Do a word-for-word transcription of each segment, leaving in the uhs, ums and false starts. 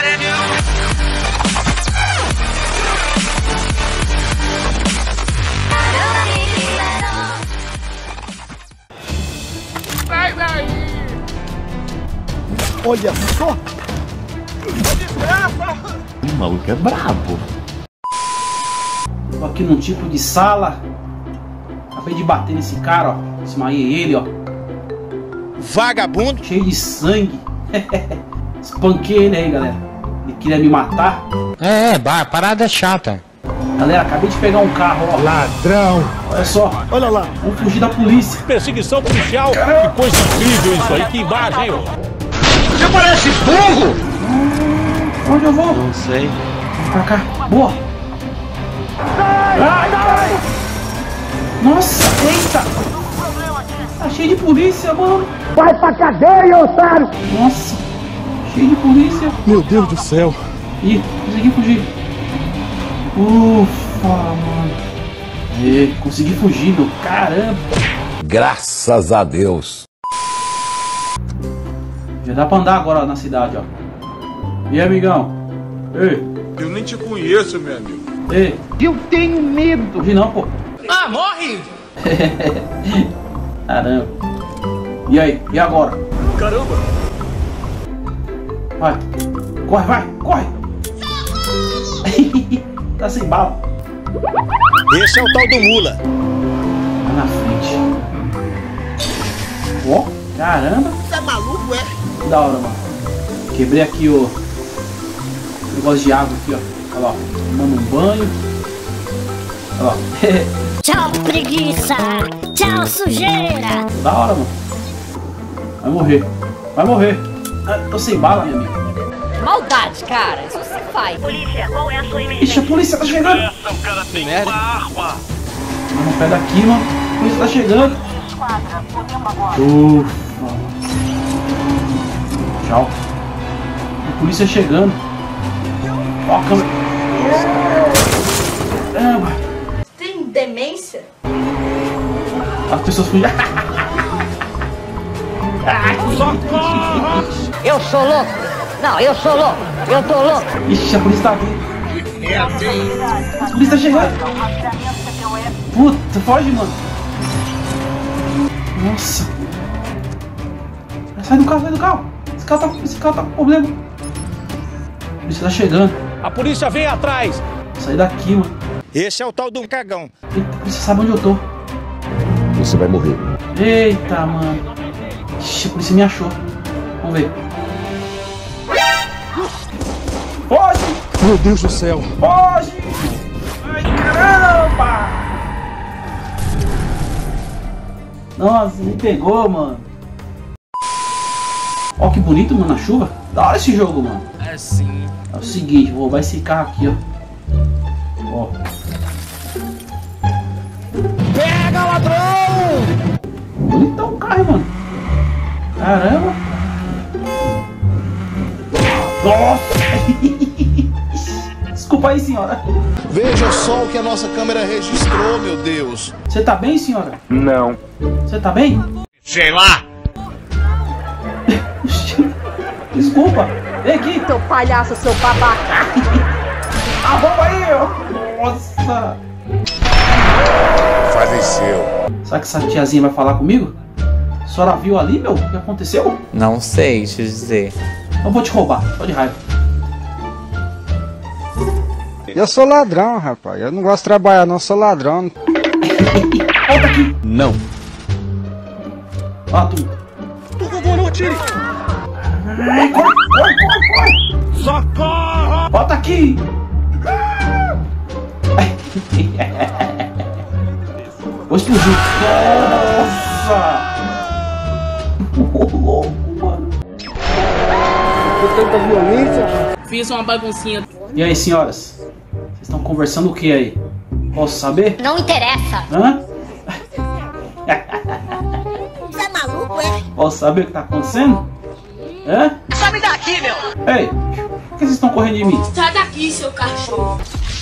Sai daí! Olha só! O maluco é brabo. Tô aqui num tipo de sala. Acabei de bater nesse cara, ó. Desmaiei ele, ó. Vagabundo! Cheio de sangue. Espanquei ele aí, galera. Ele queria me matar. É, é, a parada é chata. Galera, acabei de pegar um carro, ó. Ladrão! Olha só. Olha lá! Vamos fugir da polícia. Perseguição policial, que coisa incrível isso aí, que imagem, hein? Você parece burro! Hum, onde eu vou? Não sei. Vamos pra cá. Boa. Ai, ai. Nossa, eita. Tá cheio de polícia, mano. Vai pra cadeia, otário! Nossa, cheio de polícia. Meu Deus do céu! Ih, consegui fugir. Ufa, mano. E, consegui fugir, meu. Caramba. Graças a Deus. Já dá pra andar agora ó, na cidade, ó. E aí, amigão? Ei. Eu nem te conheço, meu amigo. Ei. Eu tenho medo! Fugir não, pô. Ah, morre! Caramba. E aí? E agora? Caramba! Vai. Corre, vai. Corre. Tá sem bala. Esse é o tal do mula. Tá na frente. Ó, caramba. Você é maluco, é? Que da hora, mano. Quebrei aqui o negócio de água aqui, ó. Olha lá, tomando um banho. Olha lá. Tchau, preguiça! Tchau, sujeira! Da hora, mano. Vai morrer. Vai morrer. Ah, tô sem bala, minha amiga. Maldade, cara. Isso você faz. Polícia, qual é a sua emergência? Ixi, a polícia tá chegando. Essa, o cara tem uma arma. Vamos pé daqui, mano. A polícia tá chegando. Ufa. Tchau. A polícia chegando. Ó a câmera. Caramba. Tem demência? As pessoas fugiram. Eu sou louco! Não, eu sou louco! Eu tô louco! Ixi, a polícia tá vindo. A polícia tá chegando. Puta, foge, mano. Nossa. Sai do carro, sai do carro. Esse carro tá, esse carro tá com problema. A polícia tá chegando. A polícia vem atrás! Sai daqui, mano. Esse é o tal do cagão. Eita, a polícia sabe onde eu tô. Você vai morrer. Eita, mano. Ixi, a polícia me achou. Vamos ver. Foge! Meu Deus do céu! Foge! Ai, caramba! Nossa, me pegou, mano. Ó, que bonito, mano, na chuva. Da hora esse jogo, mano. É sim. É o seguinte, vou roubar esse carro aqui, ó. Ó. Pega, ladrão! Bonitão o carro, mano. Caramba. Nossa! Desculpa aí, senhora. Veja só o que a nossa câmera registrou, meu Deus. Você tá bem, senhora? Não. Você tá bem? Sei lá. Desculpa. Vem aqui. Seu palhaço, seu babaca! Arruma aí, ó. Nossa. Faleceu. Será que essa tiazinha vai falar comigo? A senhora viu ali, meu? O que aconteceu? Não sei te dizer. Eu vou te roubar. Tô de raiva. Eu sou ladrão, rapaz. Eu não gosto de trabalhar, não. Sou ladrão. Volta aqui. Não. Ó, tu. Por favor, não atire! Ai, corre, corre, corre, corre. Socorro! Volta aqui. Vou explodir. Nossa. Ô, louco, mano. Tanta violência. Fiz uma baguncinha. E aí, senhoras? Vocês estão conversando o que aí? Posso saber? Não interessa! Hã? Você é maluco, é? Posso saber o que tá acontecendo? Hã? Só me daqui, meu! Ei, por que vocês estão correndo de mim? Sai daqui, seu cachorro!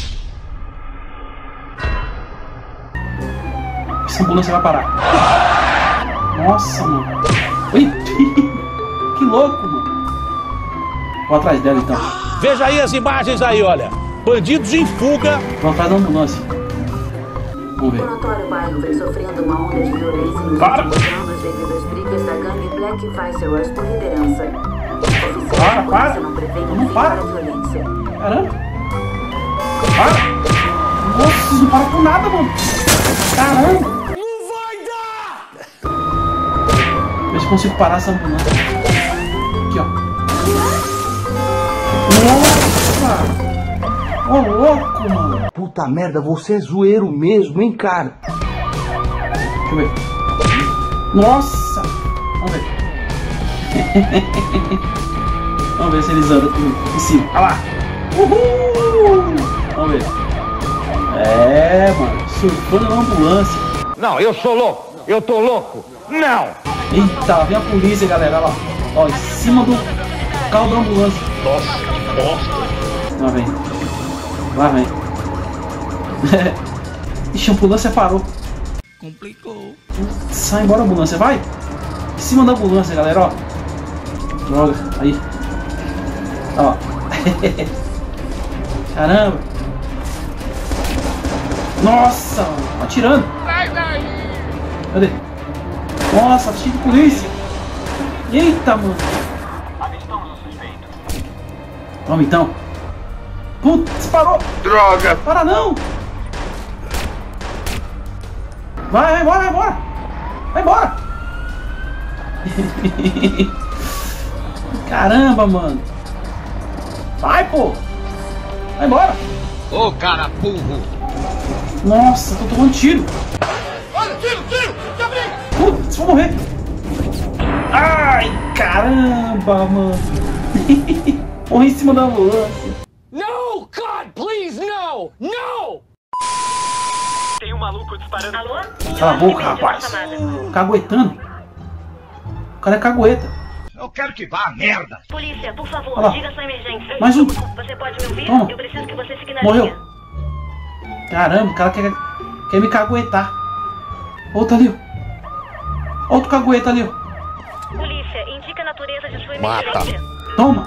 Essa ambulância vai parar. Nossa, mano. Ui, que louco, mano. Vou atrás dela, então. Veja aí as imagens aí, olha. Bandidos em fuga. Vamos atrás da ambulância. Vamos ver. O notório bairro vem sofrendo uma onda de violência nos Para. últimos anos devido às brigas da gangue Black Viceroys por liderança. Oficiais Para, da para. polícia não prevêem Não fim para. para a violência. Caramba. Para. Nossa, não para por nada, mano. Caramba. Não vai dar! Vê se eu consigo parar essa ambulância. Aqui, ó. Nossa. Ô, louco, mano. Puta merda, você é zoeiro mesmo, hein, cara? Deixa eu ver. Nossa. Vamos ver. Vamos ver se eles andam em cima. Olha lá. Uhul. Vamos ver. É, mano. Surfando na ambulância. Não, eu sou louco. Eu tô louco. Não. Eita, lá vem a polícia, galera. Olha lá. Ó, em cima do carro da ambulância. Nossa, que bosta. Lá vem. Lá vem. Ixi, a ambulância parou. Complicou. Sai embora a ambulância, vai. Em cima da ambulância, galera, ó. Droga, aí. Ó. Caramba. Nossa, mano. Atirando. Cadê? Nossa, cheio de polícia. Eita, mano. Vamos então. Putz, parou. Droga. Para não. Vai, vai embora, vai embora. Vai embora. Caramba, mano. Vai, pô. Vai embora. Ô, cara burro. Nossa, tô tomando tiro. Olha, tiro, tiro. Gabriel. Putz, vou morrer. Ai, caramba, mano. Morri em cima da ambulância. No, God, please, no, no. Tem um maluco disparando. Alô? Cala a boca, rapaz. Caguetando. O cara é cagueta. Eu quero que vá a merda. Polícia, por favor, Olha lá. diga sua emergência. Mais um. Você pode me ouvir? Toma. Eu preciso que você fique na Morreu. linha. Caramba, o cara quer, quer me caguetar. Outro ali, ó. Outro cagueta ali, ó. Polícia, indica a natureza de sua Mata. emergência. Toma.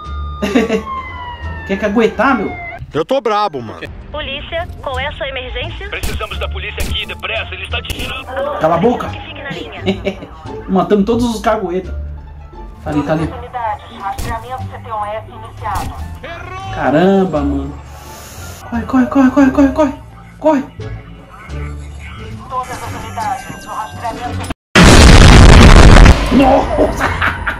Quer caguetar, meu? Eu tô brabo, mano. Polícia, qual é a sua emergência? Precisamos da polícia aqui, depressa, ele está atirando. Alô? Cala a boca. Que fique na linha. Matando todos os caguetas. Tá ali, tá ali. Rastreamento C T O S iniciado. Caramba, mano. Corre, corre, corre, corre, corre, corre. Corre. Todas as unidades, o rastreamento. Nossa!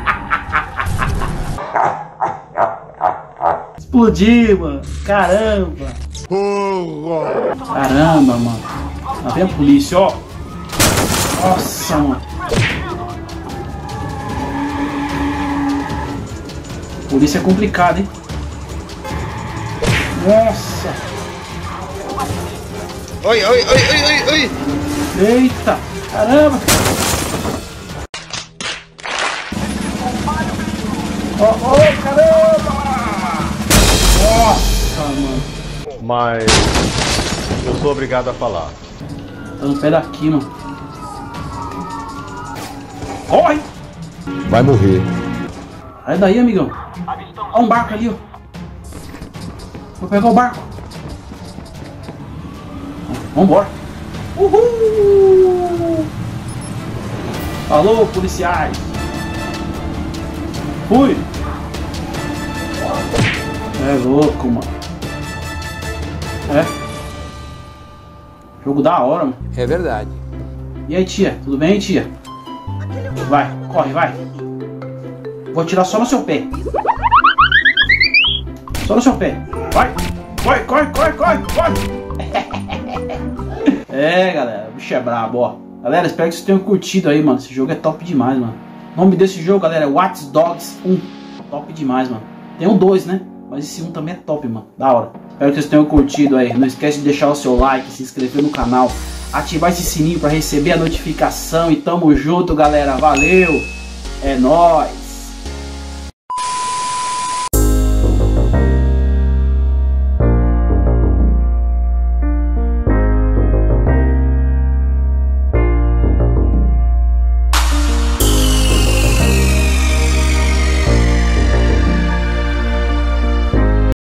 Explodiu, mano. Caramba. Caramba, mano. Lá vem a polícia, ó. Nossa, mano. Polícia é complicado, hein? Nossa. Oi, oi, oi, oi, oi, oi. Eita. Caramba. Ó, oh, oh, caramba. Nossa, mano. Mas eu sou obrigado a falar. Tá no pé daqui, mano. Corre! Vai morrer. Sai daí, amigão. Olha um barco ali, ó. Vou pegar o barco. Vambora. Uhul! Alô, policiais. Fui. É louco, mano. É. Jogo da hora, mano. É verdade. E aí, tia? Tudo bem, tia? Vai, corre, vai. Vou atirar só no seu pé. Só no seu pé. Vai. Corre, corre, corre, corre, corre. É, galera. O bicho é brabo, ó. Galera, espero que vocês tenham curtido aí, mano. Esse jogo é top demais, mano. O nome desse jogo, galera, é Watch Dogs um. Top demais, mano. Tem um dois, né? Mas esse um também é top, mano. Da hora. Espero que vocês tenham curtido aí. Não esquece de deixar o seu like, se inscrever no canal, ativar esse sininho pra receber a notificação. E tamo junto, galera. Valeu. É nóis.